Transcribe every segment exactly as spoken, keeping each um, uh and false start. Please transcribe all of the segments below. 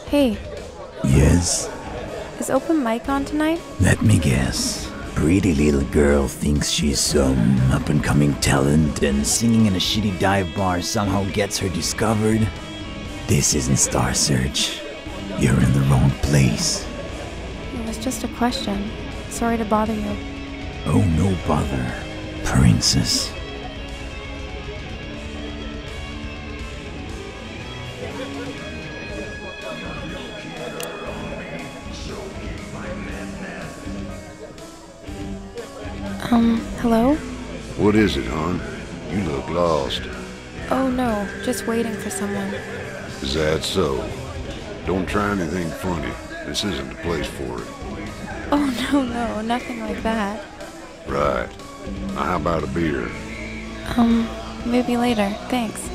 Hey, Yes? is open mic on tonight? Let me guess. Pretty little girl thinks she's some up-and-coming talent and singing in a shitty dive bar somehow gets her discovered? This isn't Star Search. You're in the wrong place. It was just a question. Sorry to bother you. Oh, no bother, princess. Um, hello? What is it, hon? You look lost. Oh no, just waiting for someone. Is that so? Don't try anything funny. This isn't the place for it. Oh no, no, nothing like that. Right. Now how about a beer? Um, maybe later, thanks.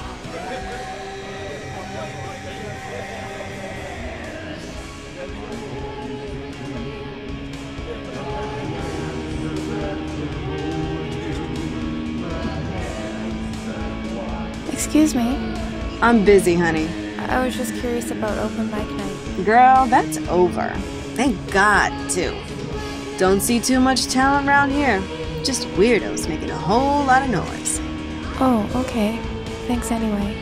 Excuse me, I'm busy, honey. I I was just curious about open mic night. Girl, that's over. Thank God, too. Don't see too much talent around here. Just weirdos making a whole lot of noise. Oh, okay. Thanks anyway.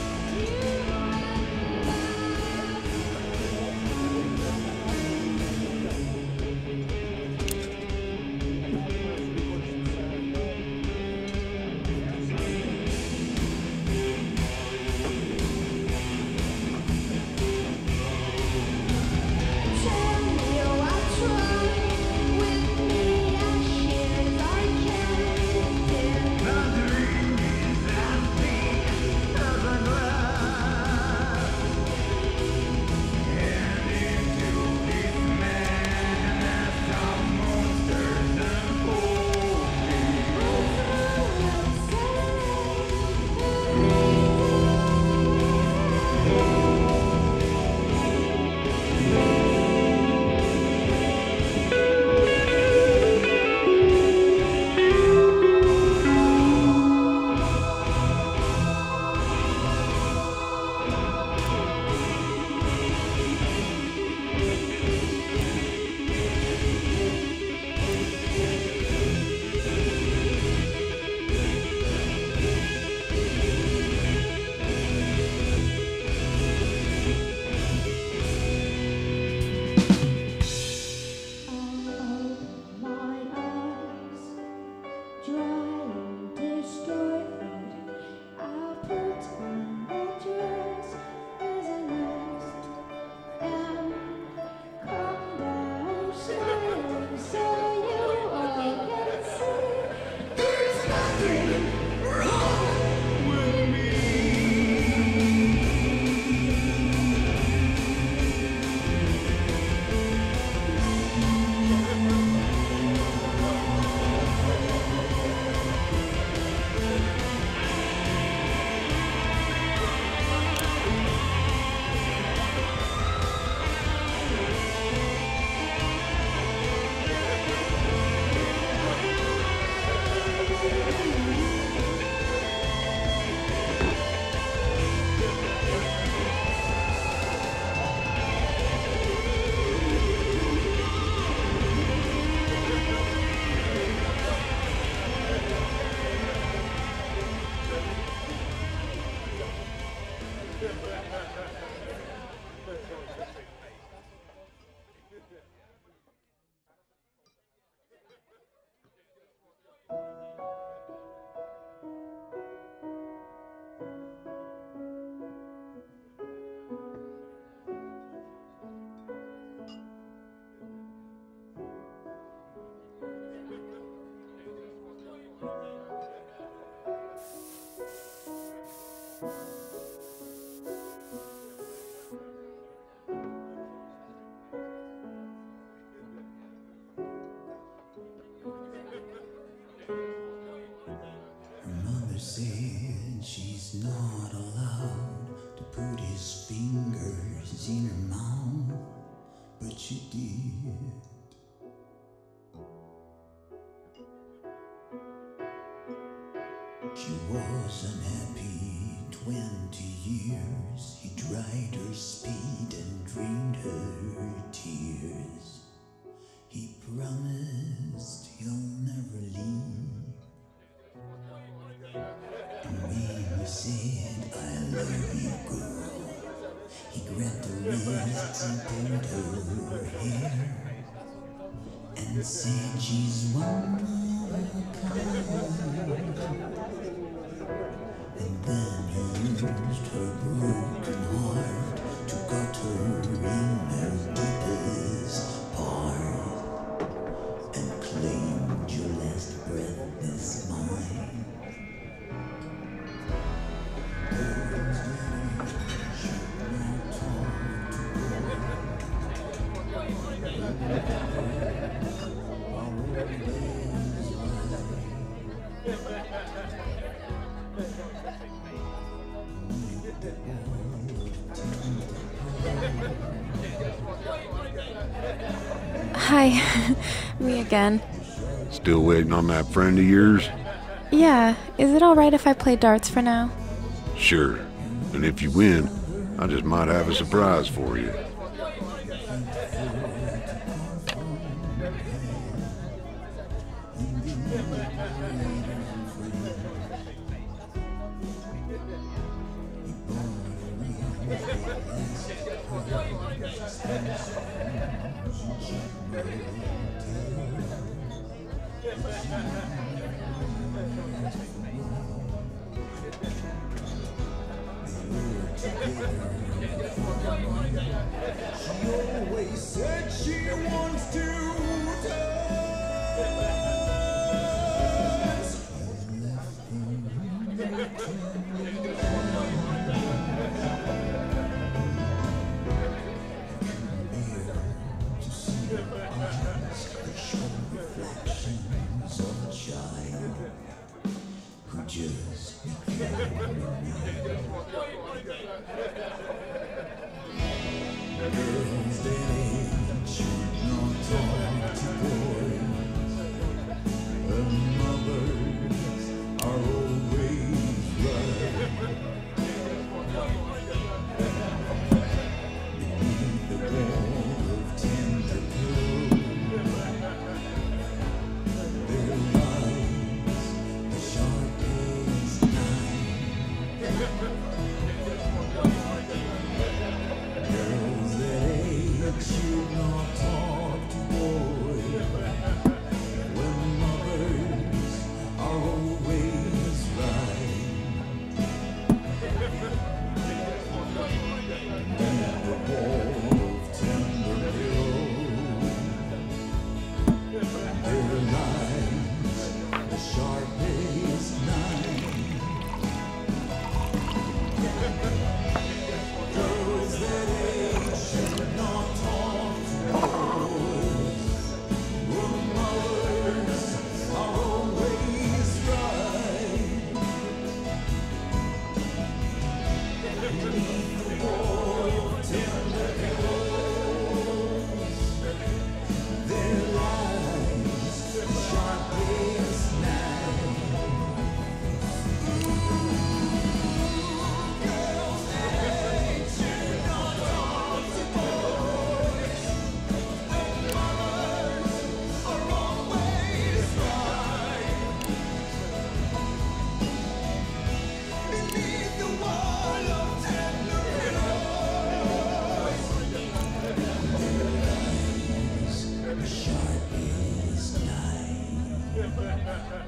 Mother said she's not allowed to put his fingers in her mouth, but she did. She was unhappy twenty years. He tried her speed and drained her tears. He promised he'll never leave. And when he said, I love you, girl, he grabbed her wrists and pulled her hair and said she's one of a kind. And then he used her broken heart to cut her in her deepest part and claimed your last breath is mine. Girls that should not talk Hi, me again. Still waiting on that friend of yours? Yeah, is it alright if I play darts for now? Sure. And if you win, I just might have a surprise for you. She always said she wants to reflections of a child who just girls that age should not talk to boys, and mothers are always right. Beneath the wall of tender pillows, there lies the sharpest knife. Girls that age should not talk to boys, when mothers are always right. Beneath the wall of tender pillows, there lies the sharpest knife. Girls that age should not talk to boys, when mothers are always right. Beneath the wall of tender pillows, there lies the sharpest knife. Girls that age should not talk to boys, and mothers are always right. Beneath the wall of tender pillows, there lies the sharpest knife.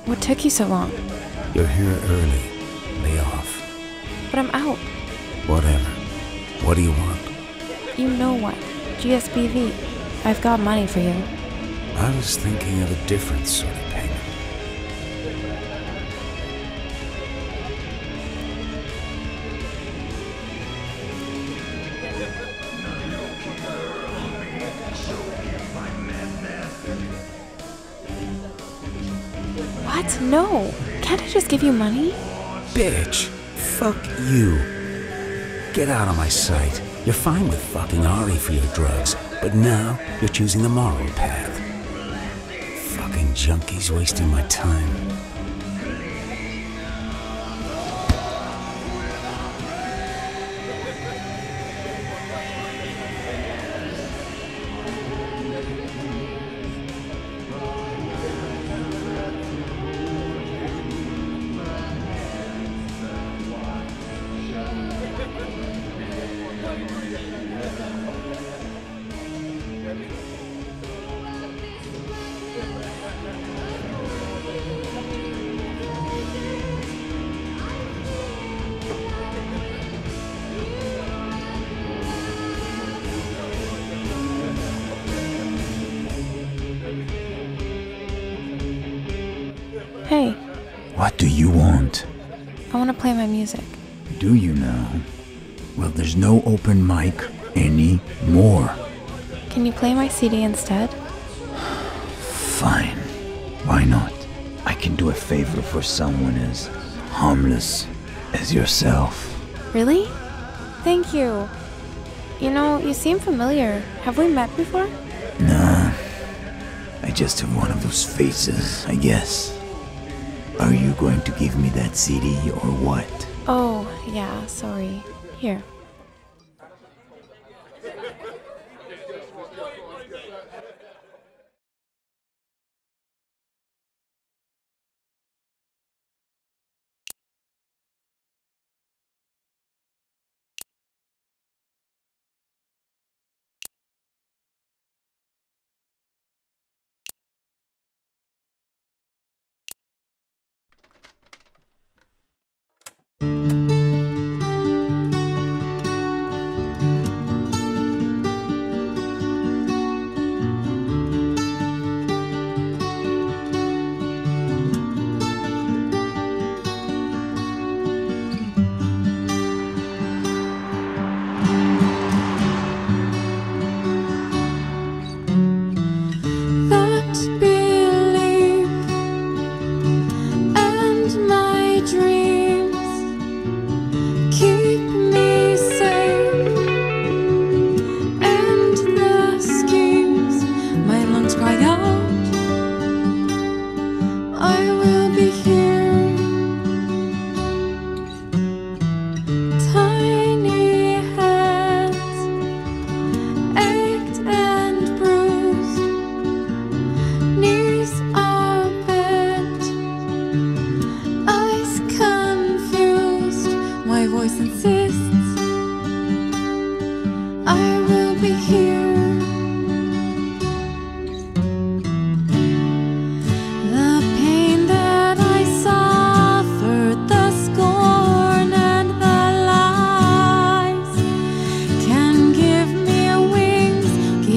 What took you so long? You're here early. Lay off. But I'm out. Whatever. What do you want? You know what? G S B V. I've got money for you. I was thinking of a different sort of payment. What? No. Can't I just give you money? Bitch! Fuck you. Get out of my sight. You're fine with fucking Ari for your drugs, but now you're choosing the moral path. Fucking junkies wasting my time. Hey, What do you want? I want to play my music. Do you now? Well, there's no open mic anymore. Can you play my C D instead? Fine. Why not? I can do a favor for someone as harmless as yourself. Really? Thank you. You know, you seem familiar. Have we met before? Nah. I just have one of those faces, I guess. Are you going to give me that C D or what? Oh, yeah, sorry. Here.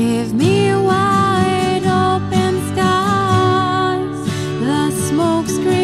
Smoke screen.